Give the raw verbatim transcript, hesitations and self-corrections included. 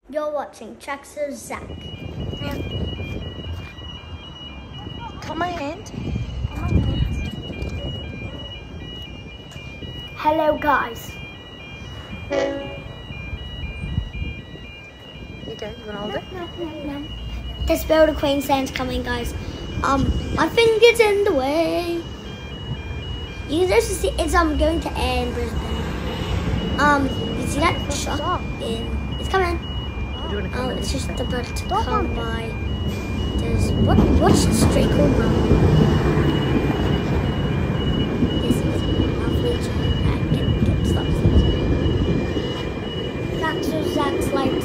You're watching Tracks of Zach. Yeah. Come my hand. Hello guys. Here you go, you want to hold it? No, no, no. This build of Queensland's coming, guys. Um, my finger's in the way. You can just see it's um going to air in Brisbane. Um, you see that shot in? It's coming. Oh, it's just about to come by. There's what? What's the street called now? This is lovely. I get get stuff. That's so Zach's like